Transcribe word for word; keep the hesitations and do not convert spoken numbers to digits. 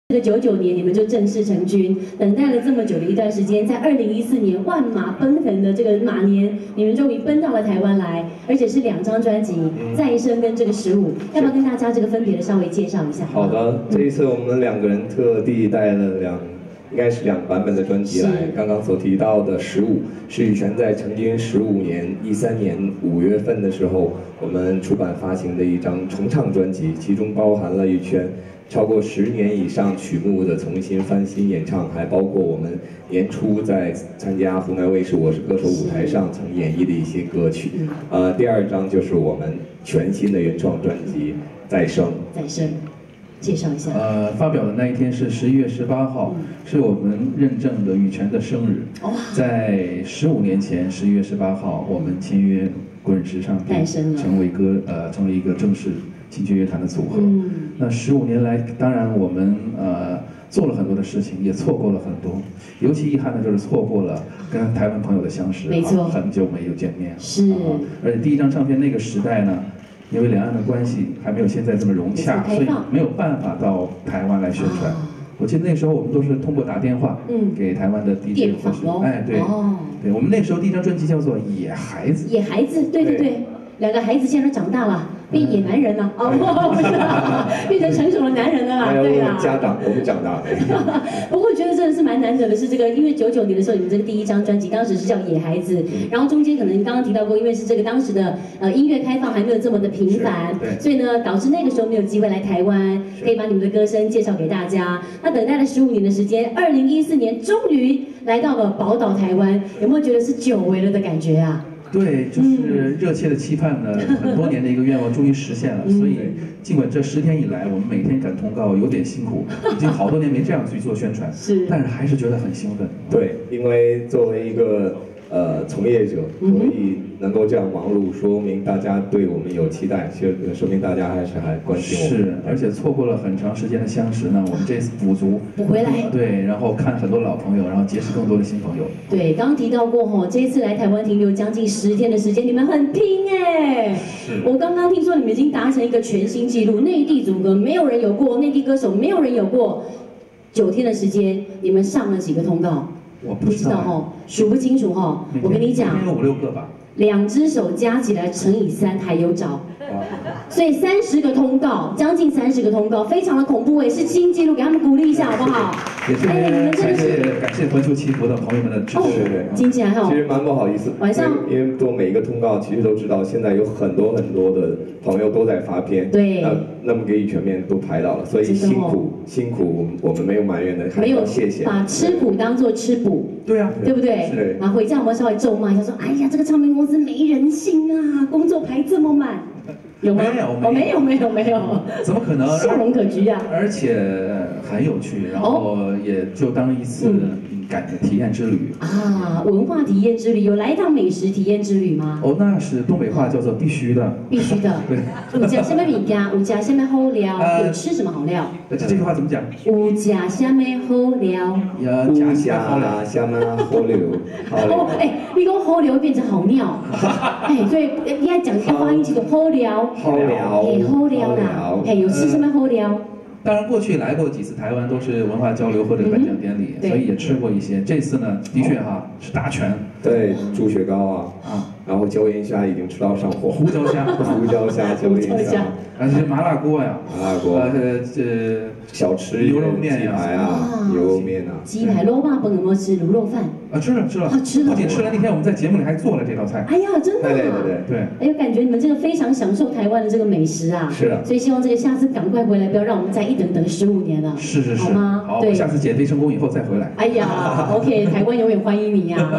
这个九九年你们就正式成军，等待了这么久的一段时间，在二零一四年万马奔腾的这个马年，你们终于奔到了台湾来，而且是两张专辑，《再生》跟这个《十五》，要不要跟大家这个分别的稍微介绍一下？ 好的，这一次我们两个人特地带了两，应该是两版本的专辑来。刚刚所提到的《十五》是羽泉在成军十五年，一三年五月份的时候，我们出版发行的一张重唱专辑，其中包含了羽泉超过十年以上曲目的重新翻新演唱，还包括我们年初在参加湖南卫视《我是歌手》舞台上曾演绎的一些歌曲。呃，第二张就是我们全新的原创专辑《再生》。 再生，介绍一下。 呃，发表的那一天是十一月十八号，嗯、是我们认证的羽泉的生日。哦、在十五年前十一月十八号，我们签约滚石唱片，成为歌呃成为一个正式新剧乐团的组合。嗯、那十五年来，当然我们呃做了很多的事情，也错过了很多。尤其遗憾的就是错过了跟台湾朋友的相识， 没错， 很久没有见面。 是、 啊，而且第一张唱片那个时代呢，因为两岸的关系还没有现在这么融洽，所以没有办法到台湾来宣传。啊、我记得那时候我们都是通过打电话，嗯，给台湾的 D J 或是哎对，哦，对，我们那时候第一张专辑叫做《野孩子》。 野孩子，对对对。对两个孩子现在都长大了，变野男人了哦，不是啦，变成成熟的男人了啦，对啦。 家长我们长大了。 不过我觉得真的是蛮难得的，是这个，因为九九年的时候，你们这个第一张专辑当时是叫《野孩子》，然后中间可能刚刚提到过，因为是这个当时的呃音乐开放还没有这么的频繁，所以呢导致那个时候没有机会来台湾，可以把你们的歌声介绍给大家。那等待了十五年的时间，二零一四年终于来到了宝岛台湾，有没有觉得是久违了的感觉啊？ 对，就是热切的期盼了很多年的一个愿望，终于实现了。所以，尽管这十天以来我们每天赶通告有点辛苦，已经好多年没这样去做宣传，是，但是还是觉得很兴奋。 对，因为作为一个呃从业者，所以能够这样忙碌，说明大家对我们有期待，其实说明大家还是还关心我们。 是，而且错过了很长时间的相识呢，我们这次补足补回来。 对，然后看很多老朋友，然后结识更多的新朋友。 对，刚刚提到过吼，这一次来台湾停留将近十天的时间，你们很拼哎。是。我刚刚听说你们已经达成一个全新纪录，内地组歌没有人有过，内地歌手没有人有过，九天的时间，你们上了几个通告？ 我不知道哦，数不清楚哦。我跟你讲， 有五六个吧。 两只手加起来乘以三还有找，所以三十个通告，将近三十个通告，非常的恐怖哎，是新纪录，给他们鼓励一下好不好？ 也是感谢感谢环球祈福的朋友们的支持，对， 经济还好。 其实蛮不好意思， 晚上因为做每一个通告，其实都知道现在有很多很多的朋友都在发片， 对， 那那么给羽泉面都排到了，所以辛苦辛苦，我们我们没有埋怨的， 没有谢谢， 把吃苦当做吃补， 对啊， 对不对？ 对。 啊，回家我们稍微咒骂一下，说，哎呀，这个唱片公司没人性啊，工作排这么满。有吗？ 没有， 哦，没有，没有，没有， 怎么可能？ 笑容可掬啊！ 而且很有趣，然后也就当一次感体验之旅啊，文化体验之旅，有来一趟美食体验之旅吗？ 哦，那是东北话叫做必须的， 必须的。 对， 有加什么米家？有加什么好料？有吃什么好料？ 这这句话怎么讲？ 有加什么好料？ 有加什么好料？ 哦，哎，你讲好料变成好料，哎，所以你要讲要发音清楚，好料。 好料， 嘿，好料啦，嘿，有吃什么好料？ 当然，过去来过几次台湾，都是文化交流或者颁奖典礼，所以也吃过一些。这次呢，的确哈是大全， 对，猪血糕啊，啊，然后椒盐虾已经吃到上火， 胡椒虾， 胡椒虾，椒盐虾， 而且麻辣锅呀， 麻辣锅， 呃，这小吃牛肉面呀，鸡排啊，牛肉面啊， 鸡排、肉霸本有没有吃卤肉饭？ 啊，吃了吃了， 啊吃了， 不仅吃了，那天我们在节目里还做了这道菜。 哎呀，真的， 对对对对， 哎呦，感觉你们这个非常享受台湾的这个美食啊， 是的， 所以希望这个下次赶快回来，不要让我们再一等等十五年了， 是是是， 好吗？ 好，下次减肥成功以后再回来。 哎呀 ，OK， 台湾永远欢迎你呀。